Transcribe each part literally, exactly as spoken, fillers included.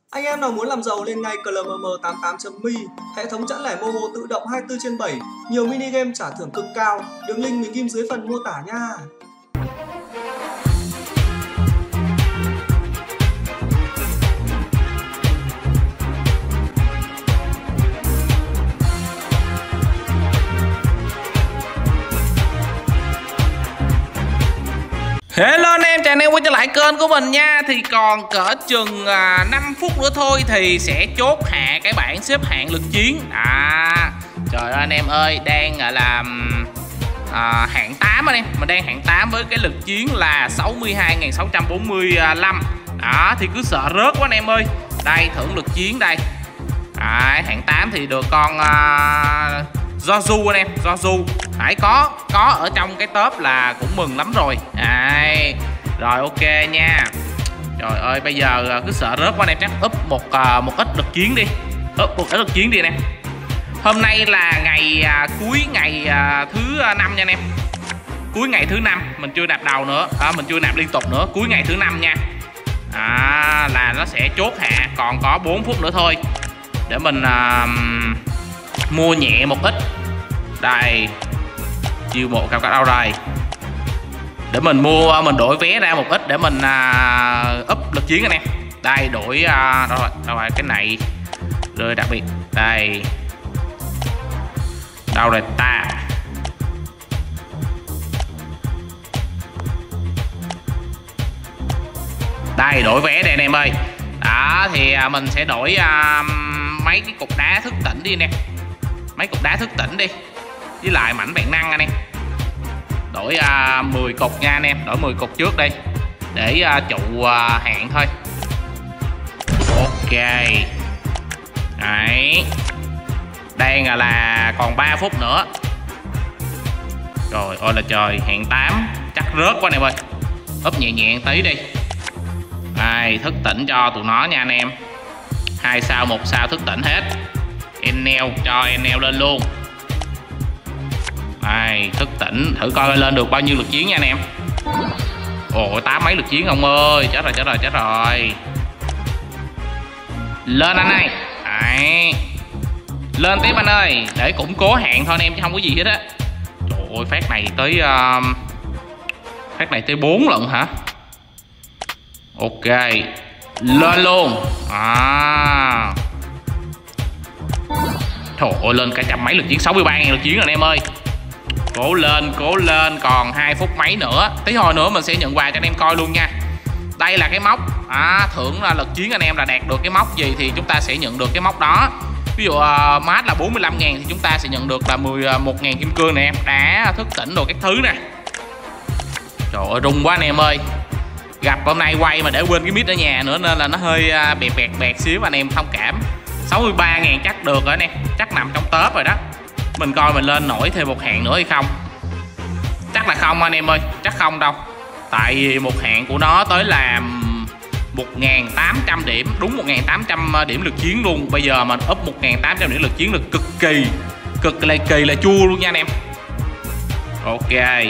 Anh em nào muốn làm giàu lên ngay cờ lờ em em tám tám chấm me, hệ thống chẵn lẻ Momo tự động hai mươi tư trên bảy, nhiều mini game trả thưởng cực cao. Đường link mình ghim dưới phần mô tả nha. Hello anh em, chào anh em quay trở lại kênh của mình nha. Thì còn cỡ chừng à, năm phút nữa thôi thì sẽ chốt hạ cái bảng xếp hạng lực chiến. À trời ơi anh em ơi, đang gọi là à, hạng tám anh em. Mình đang hạng tám với cái lực chiến là sáu mươi hai nghìn sáu trăm bốn mươi lăm. Đó thì cứ sợ rớt quá anh em ơi. Đây thưởng lực chiến đây. À, hạng tám thì được con à, Joju anh em, Joju. Phải có có ở trong cái top là cũng mừng lắm rồi. Đấy. Rồi ok nha. Trời ơi bây giờ cứ sợ rớt quá anh em, chắc up một uh, một ít lực chiến đi. Up một ít lực chiến đi nè. Hôm nay là ngày uh, cuối ngày uh, thứ năm nha anh em. Cuối ngày thứ năm, mình chưa nạp đầu nữa, à, mình chưa nạp liên tục nữa, cuối ngày thứ năm nha. À, là nó sẽ chốt hạ, còn có bốn phút nữa thôi để mình uh, mua nhẹ một ít. Đây. Chiêu bộ cao cả đâu rồi, để mình mua mình đổi vé ra một ít để mình uh, up lực chiến anh em. Đây đổi uh, đâu rồi đâu rồi cái này rồi đặc biệt đây đâu rồi ta. Đây đổi vé đây anh em ơi. Đó thì uh, mình sẽ đổi uh, mấy cái cục đá thức tỉnh đi nè, mấy cục đá thức tỉnh đi với lại mảnh vạn năng anh em. Đổi uh, mười cục nha anh em, đổi mười cục trước đi để uh, trụ uh, hạn thôi. Ok. Đấy. Đang là, là còn ba phút nữa. Rồi ôi là trời, hạng tám chắc rớt quá anh em ơi. Úp nhẹ nhẹ tí đi. Đây, thức tỉnh cho tụi nó nha anh em. Hai sao một sao thức tỉnh hết. Enel cho Enel lên luôn. Đây, thức tỉnh, thử coi lên được bao nhiêu lực chiến nha anh em. Ồ, tám mấy lực chiến ông ơi, chết rồi, chết rồi, chết rồi. Lên anh ơi. Đấy. Lên tiếp anh ơi, để củng cố hạng thôi anh em chứ không có gì hết á. Trời ơi, phát này tới uh, phát này tới bốn lần hả? Ok. Lên luôn. À. Trời ơi, lên cả trăm mấy lực chiến, sáu mươi ba nghìn lực chiến rồi anh em ơi. Cố lên, cố lên, còn hai phút mấy nữa. Tí hồi nữa mình sẽ nhận quà cho anh em coi luôn nha. Đây là cái mốc à, thưởng là lực chiến anh em là đạt được cái mốc gì thì chúng ta sẽ nhận được cái mốc đó. Ví dụ uh, mát là bốn mươi lăm nghìn thì chúng ta sẽ nhận được là mười một nghìn kim cương này em. Đá, thức tỉnh đồ các thứ nè. Trời ơi rung quá anh em ơi. Gặp hôm nay quay mà để quên cái mic ở nhà nữa nên là nó hơi uh, bẹt bẹt bẹt xíu, anh em thông cảm. Sáu mươi ba nghìn chắc được rồi anh em, chắc nằm trong top rồi đó. Mình coi mình lên nổi thêm một hạng nữa hay không. Chắc là không anh em ơi, chắc không đâu. Tại vì một hạng của nó tới là một nghìn tám trăm điểm, đúng một nghìn tám trăm điểm lực chiến luôn. Bây giờ mình up một nghìn tám trăm điểm lực chiến là cực kỳ, cực là kỳ là chua luôn nha anh em. Ok.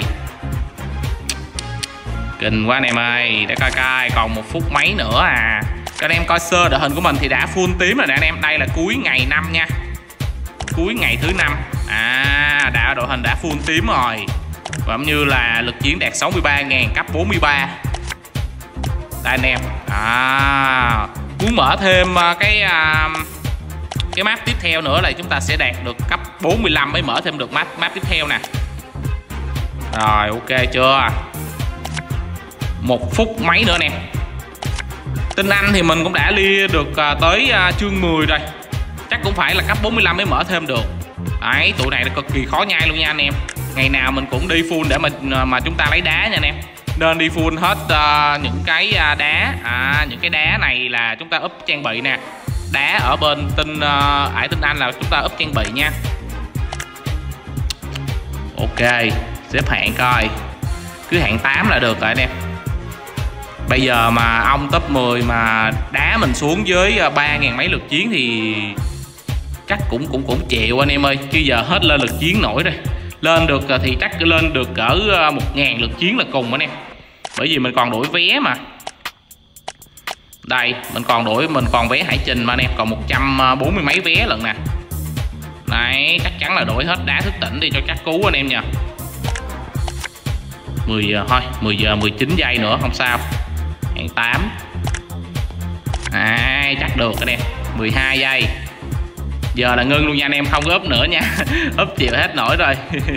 Kinh quá anh em ơi, để coi coi còn một phút mấy nữa à. Cho anh em coi sơ đội hình của mình thì đã full tím rồi nè anh em. Đây là cuối ngày năm nha, cuối ngày thứ năm. À, đã đội hình đã full tím rồi. Và cũng như là lực chiến đạt sáu mươi ba nghìn, cấp bốn mươi ba. Đây anh em. À, muốn mở thêm cái cái map tiếp theo nữa là chúng ta sẽ đạt được cấp bốn mươi lăm mới mở thêm được map map tiếp theo nè. Rồi ok chưa? Một phút mấy nữa nè. Tin Anh thì mình cũng đã lia được tới chương mười rồi. Chắc cũng phải là cấp bốn mươi lăm mới mở thêm được. Đấy, tụi này là cực kỳ khó nhai luôn nha anh em. Ngày nào mình cũng đi full để mình mà chúng ta lấy đá nha anh em. Nên đi full hết uh, những cái uh, đá. À, những cái đá này là chúng ta up trang bị nè. Đá ở bên tin uh, ải Tin Anh là chúng ta up trang bị nha. Ok, xếp hạng coi. Cứ hạng tám là được rồi anh em. Bây giờ mà ông top mười mà đá mình xuống với ba nghìn mấy lực chiến thì chắc cũng cũng cũng chịu anh em ơi. Chứ giờ hết lên lực chiến nổi rồi. Lên được thì chắc lên được cỡ một nghìn lực chiến là cùng anh em. Bởi vì mình còn đổi vé mà. Đây mình còn đổi, mình còn vé hải trình mà anh em, còn một trăm bốn mươi mấy vé lần nè. Đấy, chắc chắn là đổi hết đá thức tỉnh đi cho chắc cú anh em nha. mười giờ thôi, mười giờ mười chín giây nữa không sao. Hẹn tám. À, chắc được anh em. mười hai giây. Giờ là ngưng luôn nha anh em, không ốp nữa nha. Ốp chịu hết nổi rồi.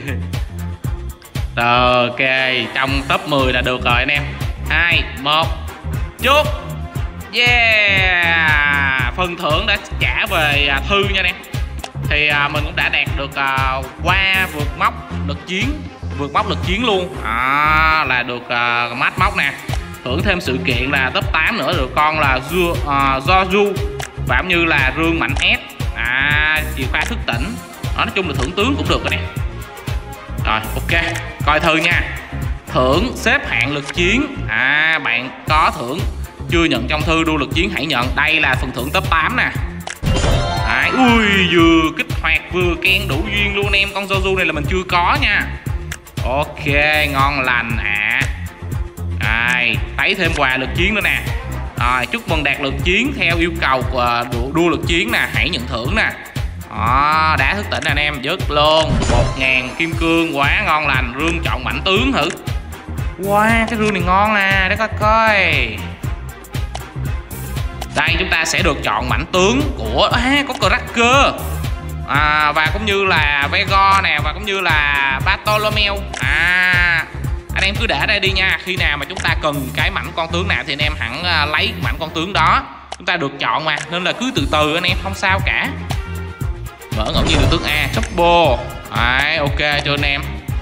Rồi ok, trong top mười là được rồi anh em. Hai, một, chốt. Yeah, phần thưởng đã trả về Thư nha anh em. Thì à, mình cũng đã đạt được à, qua vượt mốc lực chiến, vượt mốc lực chiến luôn. À, là được à, mát mốc nè. Thưởng thêm sự kiện là top tám nữa, được con là Ju, à, Joju và cũng như là rương mạnh S. À, chìa khóa thức tỉnh. Đó, nói chung là thưởng tướng cũng được rồi nè. Rồi ok, coi Thư nha. Thưởng xếp hạng lực chiến. À, bạn có thưởng chưa nhận trong thư đua lực chiến hãy nhận. Đây là phần thưởng top tám nè. Đấy, ui vừa kích hoạt vừa ken đủ duyên luôn em. Con Joju này là mình chưa có nha. Ok, ngon lành ạ. À. Đây, thấy thêm quà lực chiến nữa nè. Rồi, chúc mừng đạt lực chiến theo yêu cầu của đua, đua lực chiến nè, hãy nhận thưởng nè. Đó, đá thức tỉnh anh em, dứt luôn. Một ngàn kim cương, quá ngon lành. Rương chọn mảnh tướng thử. Wow, cái rương này ngon nè, để coi coi. Đây chúng ta sẽ được chọn mảnh tướng của à, có Cracker à, và cũng như là Vego nè, và cũng như là Bartolomeo. À, anh em cứ để đây đi nha. Khi nào mà chúng ta cần cái mảnh con tướng nào thì anh em hẳn uh, lấy mảnh con tướng đó. Chúng ta được chọn mà, nên là cứ từ từ anh em, không sao cả. Mở ngẫu nhiên được tướng A, Choppo. Đấy, ok cho anh em.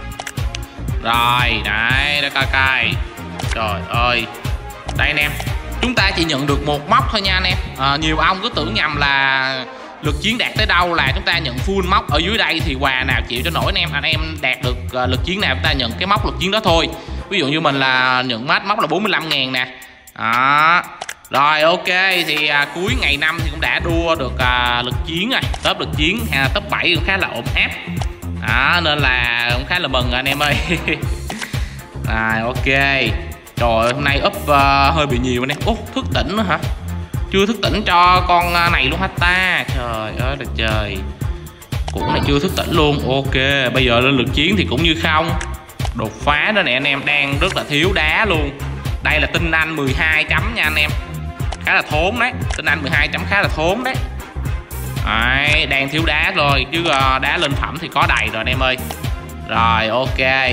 Rồi, đấy, để coi coi. Trời ơi. Đây anh em, chúng ta chỉ nhận được một móc thôi nha anh em. À, nhiều ông cứ tưởng nhầm là lực chiến đạt tới đâu là chúng ta nhận full móc. Ở dưới đây thì quà nào chịu cho nổi anh em. Anh em đạt được uh, lực chiến nào chúng ta nhận cái móc lực chiến đó thôi. Ví dụ như mình là nhận mát móc là bốn mươi lăm ngàn nè. Đó. Rồi ok, thì à, cuối ngày năm thì cũng đã đua được à, lực chiến rồi. Top lực chiến hay là top bảy cũng khá là ổn áp. Đó, nên là cũng khá là mừng anh em ơi. Rồi ok. Trời, hôm nay up uh, hơi bị nhiều anh em. Ủa, thức tỉnh nữa hả? Chưa thức tỉnh cho con này luôn hả ta? Trời ơi là trời. Củ này chưa thức tỉnh luôn. Ok, bây giờ lên lực chiến thì cũng như không. Đột phá đó nè anh em, đang rất là thiếu đá luôn. Đây là tinh anh mười hai chấm nha anh em. Khá là thốn đấy. Tinh anh mười hai chấm khá là thốn đấy. Đấy, đang thiếu đá rồi. Chứ uh, đá lên phẩm thì có đầy rồi anh em ơi. Rồi ok.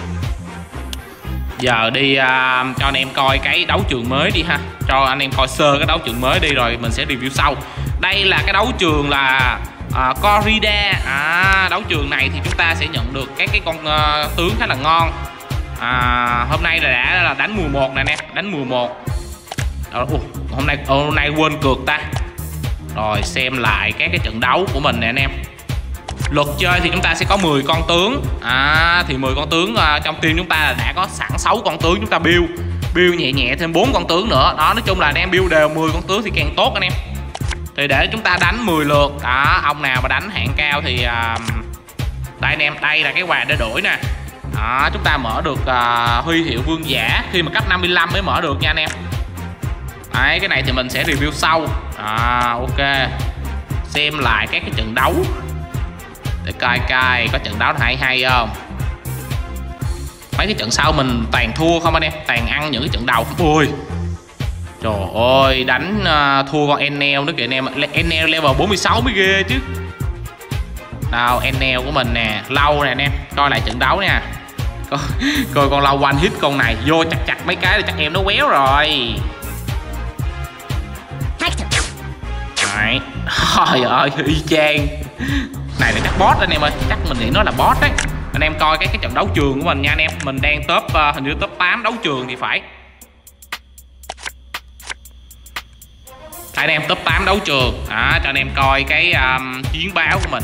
Giờ đi uh, cho anh em coi cái đấu trường mới đi ha. Cho anh em coi sơ cái đấu trường mới đi rồi mình sẽ review sau. Đây là cái đấu trường là uh, Corrida. À, đấu trường này thì chúng ta sẽ nhận được các cái con uh, tướng khá là ngon. À, hôm nay là đã là đánh mùa một nè anh em, đánh mùa một. Đó, uh, hôm nay hôm nay quên cược ta. Rồi xem lại các cái trận đấu của mình nè anh em. Luật chơi thì chúng ta sẽ có mười con tướng. À, thì mười con tướng uh, trong team chúng ta là đã có sẵn sáu con tướng, chúng ta build build nhẹ nhẹ thêm bốn con tướng nữa. Đó, nói chung là anh em build đều mười con tướng thì càng tốt anh em. Thì để chúng ta đánh mười lượt. Đó, ông nào mà đánh hạng cao thì uh, đây anh em, đây là cái quà để đổi nè. Đó, chúng ta mở được uh, huy hiệu vương giả khi mà cấp năm mươi lăm mới mở được nha anh em. Đấy, cái này thì mình sẽ review sau. À, ok. Xem lại các cái trận đấu để coi coi có trận đấu hay hay không. Mấy cái trận sau mình toàn thua không anh em, toàn ăn những cái trận đầu. Ôi trời ơi, đánh uh, thua con Enel nữa kìa anh em. Enel level bốn mươi sáu mới ghê chứ. Đâu, Enel của mình nè, lâu nè anh em. Coi lại trận đấu nha. Coi, coi con lâu one hit con này vô chặt chặt mấy cái là chắc em nó quéo rồi. Đấy. Trời ơi, y chang. Này là chắc boss anh em ơi, chắc mình nghĩ nó là boss đấy. Anh em coi cái cái trận đấu trường của mình nha anh em. Mình đang top uh, hình như top tám đấu trường thì phải. Đây anh em, top tám đấu trường. Đó, cho anh em coi cái um, chiến báo của mình.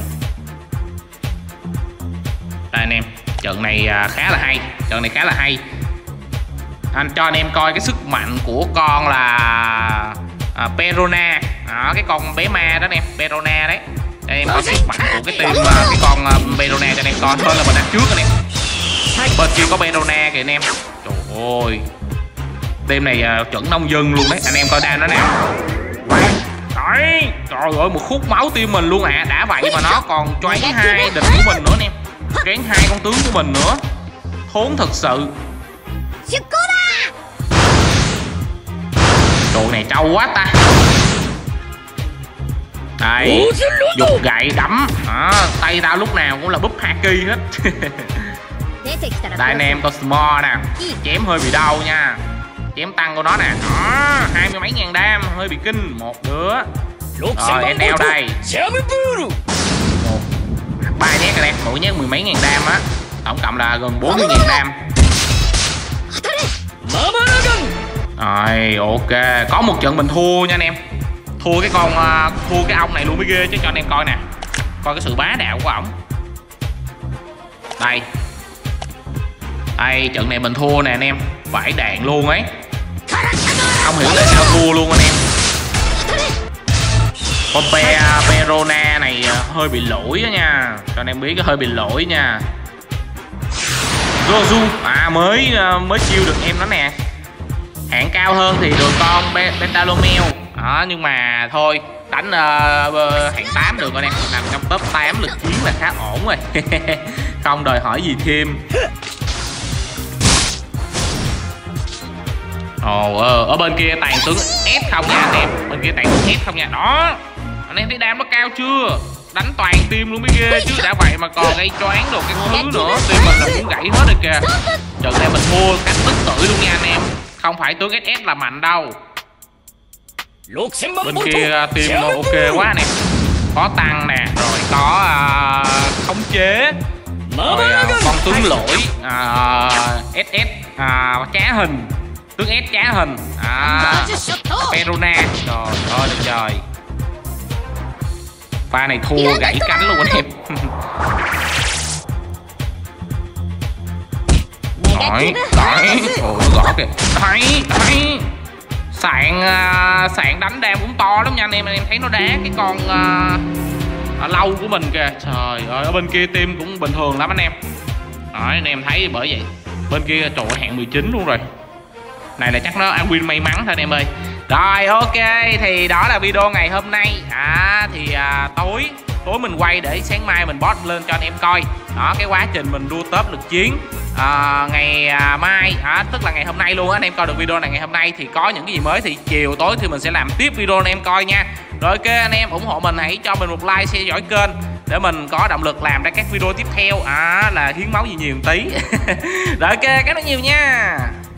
Đây anh em, trận này uh, khá là hay, trận này khá là hay. Anh cho anh em coi cái sức mạnh của con là uh, Perona. Đó, cái con bé ma đó anh em, Perona đấy. Cho anh em có sức mạnh của cái team uh, cái con uh, Perona cho anh em coi. Hơn là mình đặt trước anh em. Bên kia có Perona kìa anh em. Trời ơi, Team này uh, chuẩn nông dân luôn đấy. Anh em coi đam nó nè. Đấy, trời ơi, một khúc máu team mình luôn ạ. À. Đã vậy mà nó còn choáng hai địch của mình nữa nè. Choáng hai con tướng của mình nữa. Thốn thật sự. Trụ này trâu quá ta. Đây, dục gậy đấm à, tay tao lúc nào cũng là búp haki hết. Đây anh em có small nè. Chém hơi bị đau nha. Chém tăng của nó nè. Đó, hai mươi mấy ngàn đam. Hơi bị kinh. Một đứa. Rồi em đeo đây. Một ba nhát rồi nè. Mỗi nhát mười mấy ngàn đam á. Tổng cộng là gần bốn mươi ngàn đam. Rồi ok. Có một trận mình thua nha anh em. Thua cái con uh, thua cái ông này luôn mới ghê chứ, cho anh em coi nè. Coi cái sự bá đạo của ổng. Đây. Đây, trận này mình thua nè anh em. Vãi đạn luôn ấy. Không hiểu tại sao thua luôn anh em. Con Pe, Perona này hơi bị lỗi đó nha. Cho anh em biết cái hơi bị lỗi nha. Gozu, à mới mới chiêu được em đó nè. Hạng cao hơn thì được con Bentalomeo. Đó, nhưng mà thôi, đánh uh, hạng tám được rồi nè. Nằm trong top tám lực chiến là khá ổn rồi. Không đòi hỏi gì thêm. Ồ, ờ, ở bên kia tàn tướng S không nha anh em. Bên kia tàn tướng S không nha. Đó, anh em thấy đam nó cao chưa? Đánh toàn team luôn mới ghê chứ. Đã vậy mà còn gây choáng được cái thứ nữa. Team mình là muốn gãy hết rồi kìa. Trận này mình thua cách tức tưởi luôn nha anh em. Không phải tướng ét ét là mạnh đâu. Bên kia team ok quá nè. Có tăng nè. Rồi có uh, khống chế. Rồi uh, con tướng lỗi uh, ét ét uh, trá hình. Tướng S trá hình à, Perona. Trời ơi là trời. Pha này thua gãy cánh luôn anh em. Đấy, đấy, ôi gõ kìa. Đấy, đấy. Sạn, uh, sạn đánh đam cũng to lắm nha anh em. Anh em thấy nó đá cái con uh, lâu của mình kìa. Trời ơi, ở bên kia team cũng bình thường lắm anh em. Đấy, anh em thấy bởi vậy. Bên kia trời hạng mười chín luôn rồi. Này là chắc nó ăn win may mắn thôi anh em ơi. Rồi ok, thì đó là video ngày hôm nay. À, thì à, tối tối mình quay để sáng mai mình post lên cho anh em coi. Đó, cái quá trình mình đua top lực chiến à, ngày à, mai à, tức là ngày hôm nay luôn á. Anh em coi được video này ngày hôm nay thì có những cái gì mới thì chiều tối thì mình sẽ làm tiếp video anh em coi nha. Rồi ok, anh em ủng hộ mình hãy cho mình một like, share, dõi kênh để mình có động lực làm ra các video tiếp theo. À, là hiến máu gì nhiều một tí. Rồi ok, cảm ơn nhiều nha.